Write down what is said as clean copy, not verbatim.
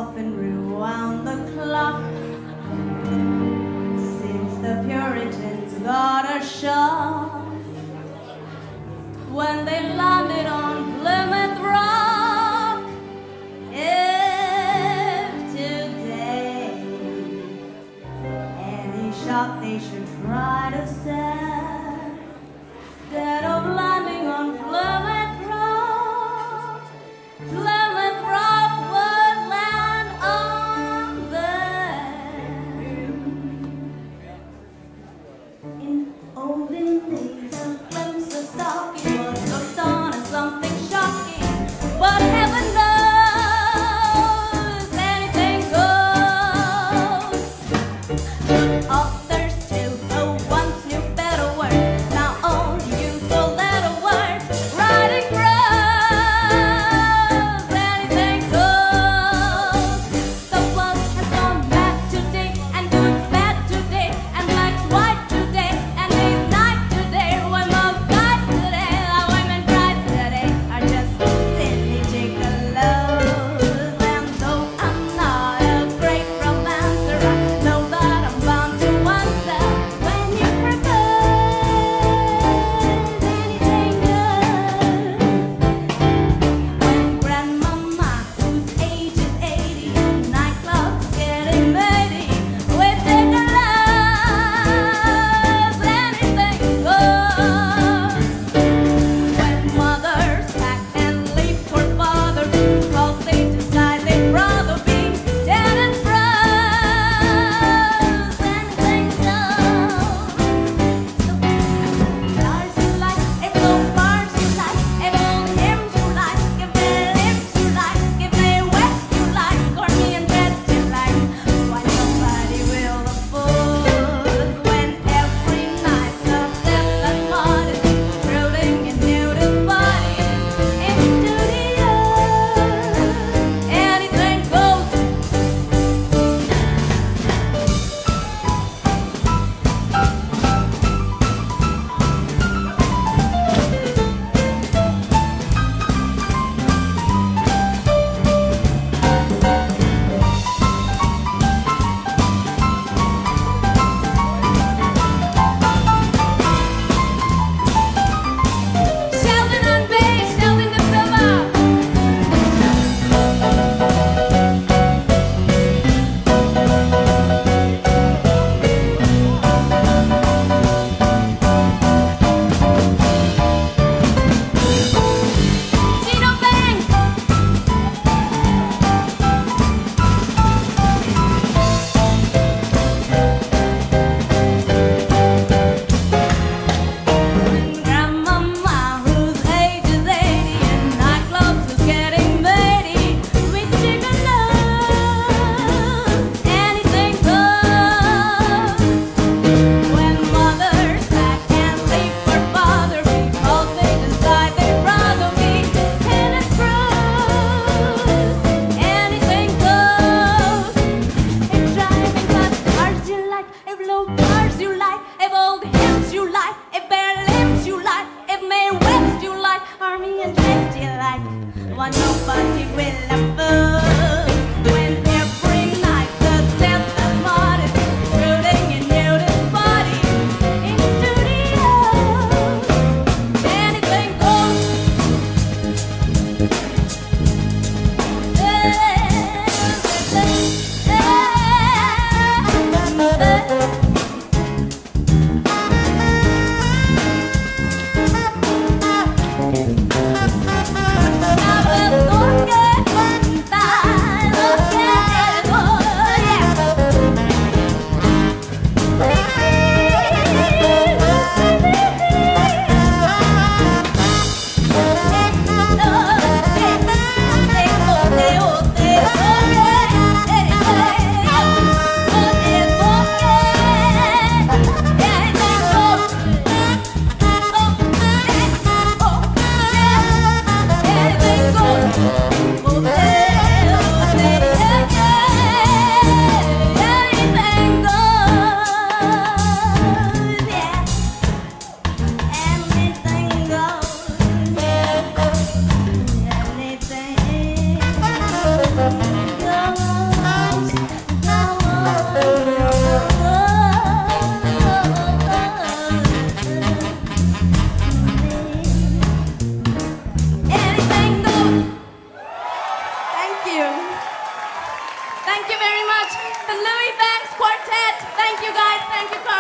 often rewound the clock since the Puritans got a shock when they landed on Plymouth Rock. If today any shot they should try to stand, instead of landing on Plymouth Rock, Plymouth Rock would land on them. In olden days, a glimpse of stalking was looked on as something shocking, but heaven knows anything goes. Good authors too, who once knew better words, now only use four-letter words. Writing prose, anything goes. The world has gone mad today, and good's bad today, and black's white today, and day's night today. When most guys today, like women cries today, are just silly gigolos. And though I'm not a great romancer, I know that I'm bound to answer when you propose. Anything goes. When grandmama, whose age is 80, in nightclubs getting muddy with gigolos, anything goes. When mothers pack and leave for father because they decide they'd rather be dead and froze, anything goes. Stars you like, if those bars you like, if old hymns you like, if their lips you like, if they west you like, or me and dress you like, why nobody will oppose when every night the step mod is intruding in nudist bodies in studios. Anything goes. Sheldon on bass, Sheldon the drummer. Gino Bang. Grandmama, whose age is 80, in nightclubs is getting muddy with gigolos. Anything goes. When mothers pack and leave for father because they decide they'd rather be tennis pros, anything goes. If driving fast cars you like, if low cars you like, if old hymns you like, if bare lips you like, if May West you like, army and dress you like, why nobody will oppose when every night the seventh mod is intruding in nudist bodies in studios. Anything goes. Anything goes. Thank you,